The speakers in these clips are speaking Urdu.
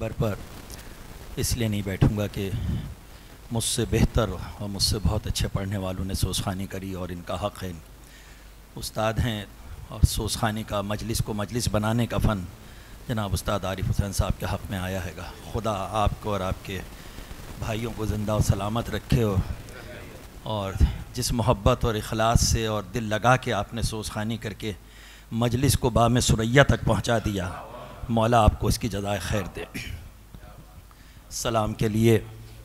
منبر پر اس لیے نہیں بیٹھوں گا کہ مجھ سے بہتر اور مجھ سے بہت اچھے پڑھنے والوں نے سوزخانی کری اور ان کا حق ہے. استاد ہیں اور سوزخانی کا مجلس کو مجلس بنانے کا فن جناب استاد عارف حسین صاحب کے حق میں آیا ہے گا. خدا آپ کو اور آپ کے بھائیوں کو زندہ و سلامت رکھے اور جس محبت اور اخلاص سے اور دل لگا کے آپ نے سوزخانی کر کے مجلس کو بام ثریا تک پہنچا دیا، مولا آپ کو اس کی جزائے خیر دے. سلام کے لیے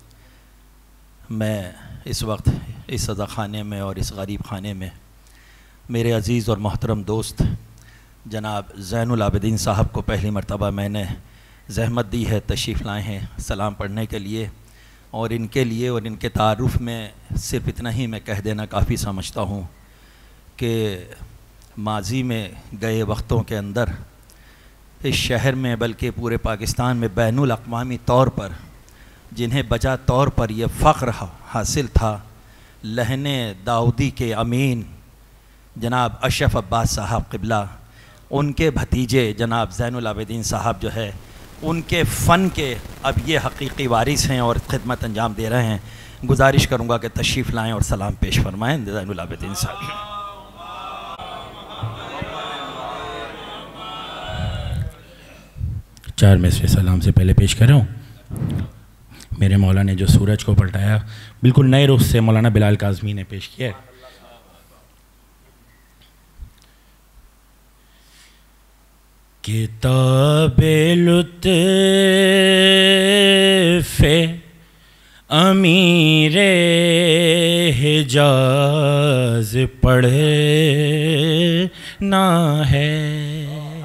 میں اس وقت اس سزا خانے میں اور اس غریب خانے میں میرے عزیز اور محترم دوست جناب زین العابدین صاحب کو پہلی مرتبہ میں نے زحمت دی ہے، تشریف لائے ہیں سلام پڑھنے کے لیے، اور ان کے لیے اور ان کے تعارف میں صرف اتنا ہی میں کہہ دینا کافی سمجھتا ہوں کہ ماضی میں گئے وقتوں کے اندر اس شہر میں بلکہ پورے پاکستان میں بین الاقوامی طور پر جنہیں بجا طور پر یہ فخر حاصل تھا، لہن داؤدی کے امین جناب اشرف عباس صاحب قبلہ، ان کے بھتیجے جناب زین العابدین صاحب جو ہے ان کے فن کے اب یہ حقیقی وارث ہیں اور خدمت انجام دے رہے ہیں. گزارش کروں گا کہ تشریف لائیں اور سلام پیش فرمائیں زین العابدین صاحب. چار میں سے سلام سے پہلے پیش کر رہا ہوں میرے مولا نے جو سورج کو پلٹایا بالکل نئے رخ سے مولانا بلال کاظمی نے پیش کیا ہے. کتاب لطف امیر حجاز پڑھنا ہے،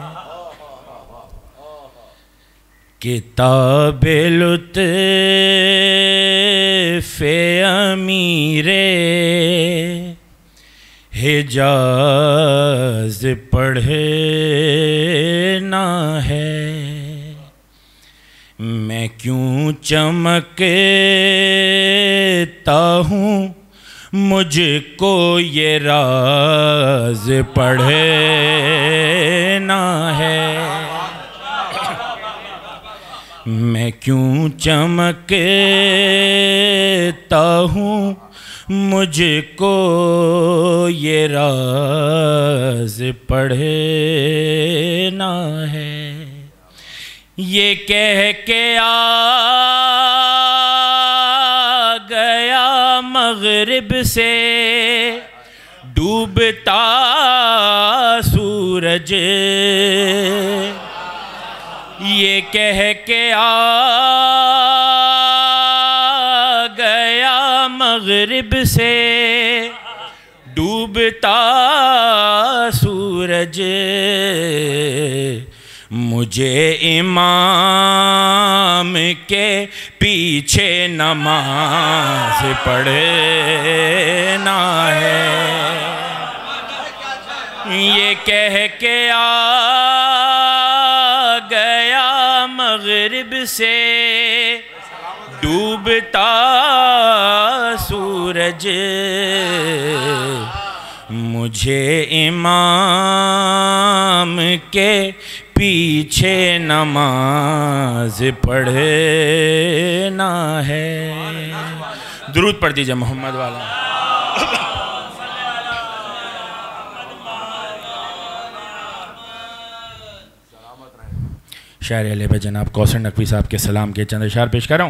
کتاب لطف امیر حجاز پڑھنا ہے. میں کیوں چمکتا ہوں مجھ کو یہ راز پڑھنا ہے، میں کیوں چمکتا ہوں مجھ کو یہ راز پڑھنا ہے. یہ کہہ کے آ گیا مغرب سے ڈوبتا سورج، یہ کہہ کے آ گیا مغرب سے ڈوبتا سورج، مجھے امام کے پیچھے نماز پڑھنا ہے. یہ کہہ کے آ گیا مغرب سے ڈوبتا سورج، مجھے امام کے پیچھے نماز پڑھنا ہے. درود پڑھ دیجئے محمد والا. شاعر اہل بیت جناب کوثر نقوی صاحب کے سلام کے چند اشعار پیش کر رہا ہوں.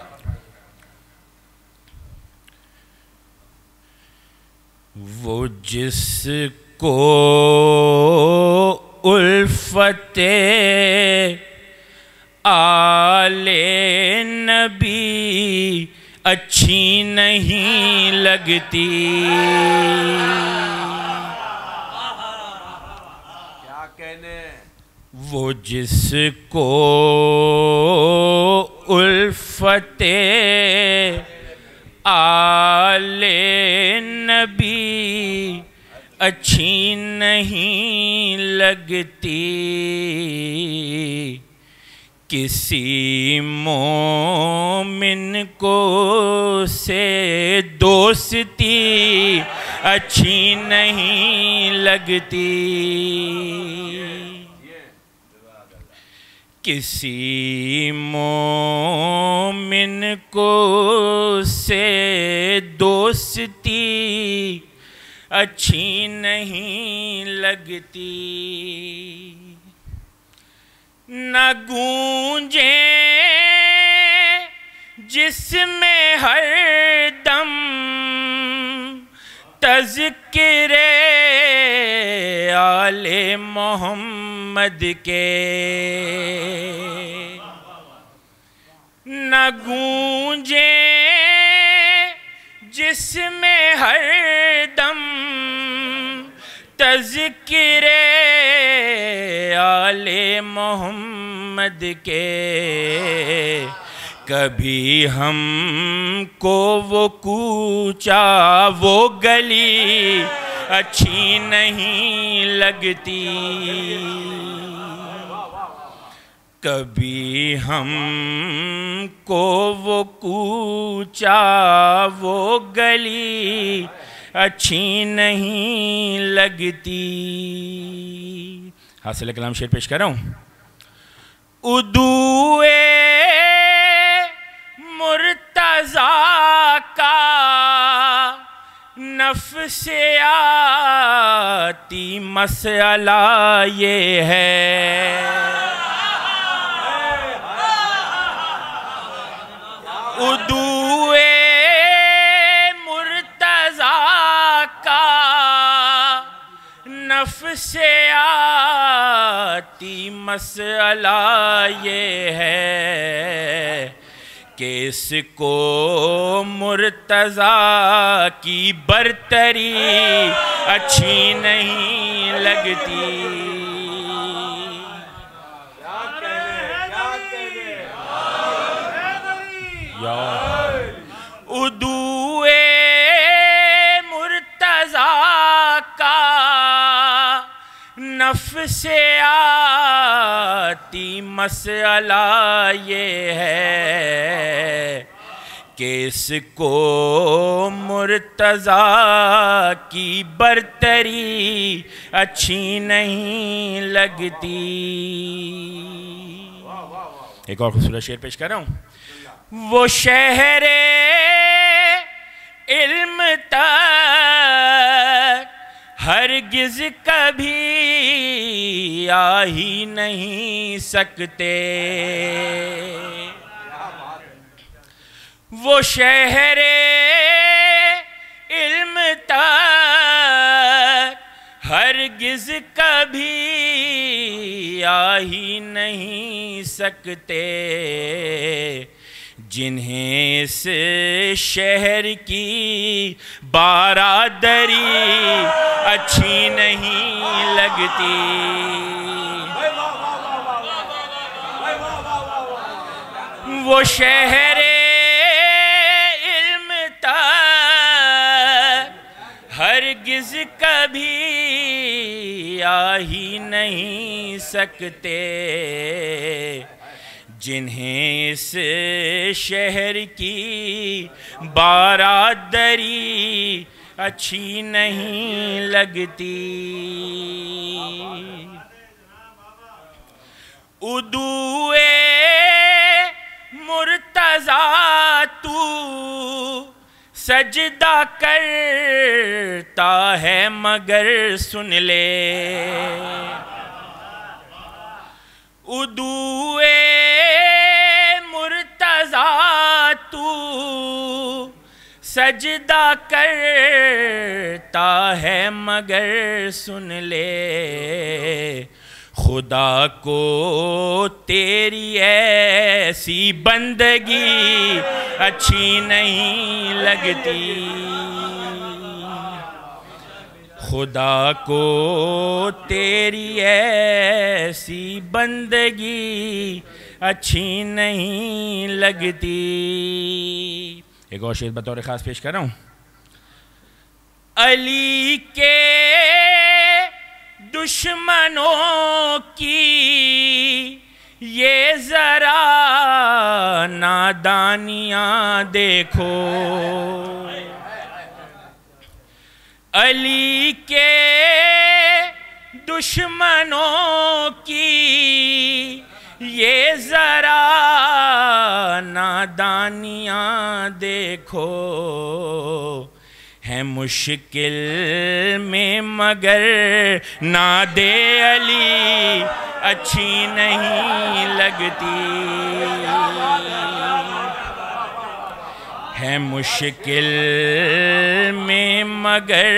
وہ جس کو الفت آل نبی اچھی نہیں لگتی، کیا کہنے، وہ جس کو الفت آل نبی اچھی نہیں لگتی، کسی مومن کو سے دوستی اچھی نہیں لگتی، کسی مومن کو سے دوستی اچھی نہیں لگتی، نہ گونجے جس میں ہر دم تذکرے آل محمد کے، نہ گونجے جس میں ہر دم تذکرے آل محمد کے، کبھی ہم کو وہ کوچہ وہ گلی اچھی نہیں لگتی، کبھی ہم کو وہ کوچہ وہ گلی اچھی نہیں لگتی۔ حاصل کلام شعر پیش کر رہا ہوں۔ ادوئے مرتضیٰ کا نفسیاتی مسئلہ یہ ہے، ادوئے مرتضیٰ کا نفسیاتی مسئلہ یہ ہے کہ اس کو مرتضیٰ کی برتری اچھی نہیں لگتی، ادوئے مرتضیٰ کا نفسیاتی مسئلہ یہ ہے کہ اس کو مرتضیٰ کی برتری اچھی نہیں لگتی۔ ایک اور خوبصورت شعر پیش کر رہا ہوں۔ وہ شہر علم تک ہرگز کبھی آ ہی نہیں سکتے، وہ شہر علم تک ہرگز کبھی آ ہی نہیں سکتے، جنہیں اس شہر کی بارادری اچھی نہیں لگتی، وہ شہر علم تک ہرگز کبھی آ ہی نہیں سکتے، جنہیں اس شہر کی بارادری اچھی نہیں لگتی، ادوئے مرتضیٰ تو سجدہ کرتا ہے مگر سن لے، ادوئے مرتضیٰ تو سجدہ کرتا ہے مگر سن لے، خدا کو تیری ایسی بندگی اچھی نہیں لگتی، خدا کو تیری ایسی بندگی اچھی نہیں لگتی۔ ایک اور شعر بطور خاص پیش کر رہا ہوں۔ علی کے دشمنوں کی یہ ذرا نادانیاں دیکھو، علی کے دشمنوں کی یہ ذرا نادانیاں دیکھو ہے مشکل میں مگر ناد علی اچھی نہیں لگتی ہے مشکل میں مگر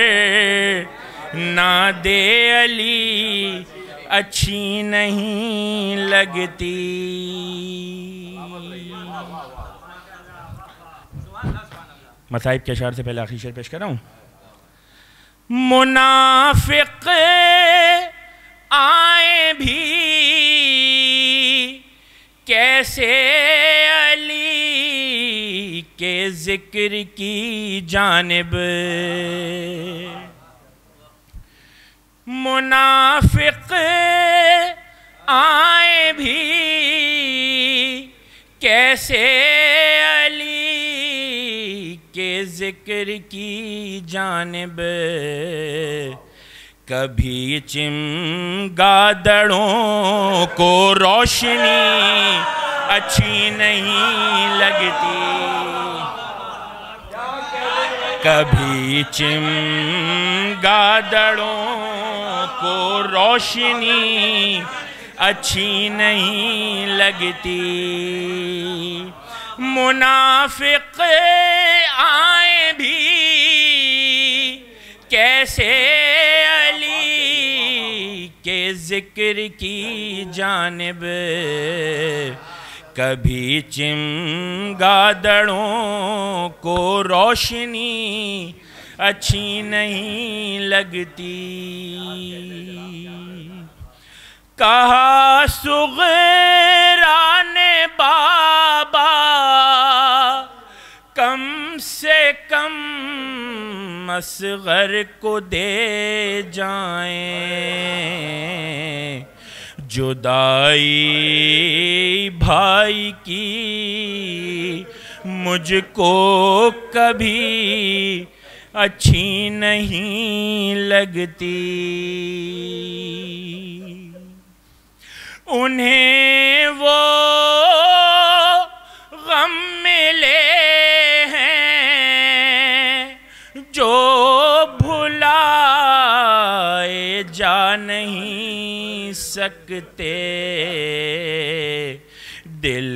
ناد علی اچھی نہیں لگتی. مصائب کے اشعار سے پہلے آخری شعر پیش کر رہا ہوں. منافق آئے بھی کیسے علی کے ذکر کی جانب, منافق آئے بھی کیسے علی کے ذکر کی جانب, کبھی چمگادڑوں کو روشنی اچھی نہیں لگتی, کبھی چمگادڑوں کو روشنی اچھی نہیں لگتی. منافق آئے بھی کیسے علی کے ذکر کی جانب, کبھی چمگادڑوں کو روشنی اچھی نہیں لگتی. کہا صغران بابا کم سے کم اصغر کو دے جائیں, جدائی بھائی کی مجھ کو کبھی اچھی نہیں لگتی. انہیں وہ غم ملے ہیں جو بھلائے جا نہیں سکتے, دل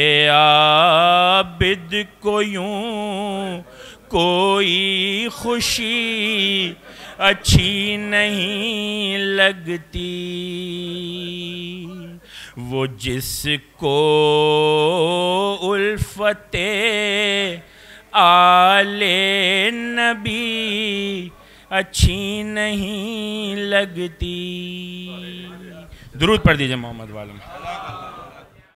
عابد کو یوں کوئی خوشی اچھی نہیں لگتی. وہ جس کو الفت آل نبی اچھی نہیں لگتی. درود پڑھ دیجئے محمد والم.